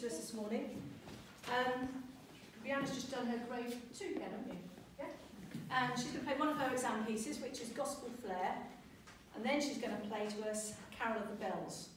to us this morning. Brianna's just done her grade 2 again, haven't you? Yeah? And she's going to play one of her exam pieces, which is Gospel Flair, and then she's going to play to us Carol of the Bells.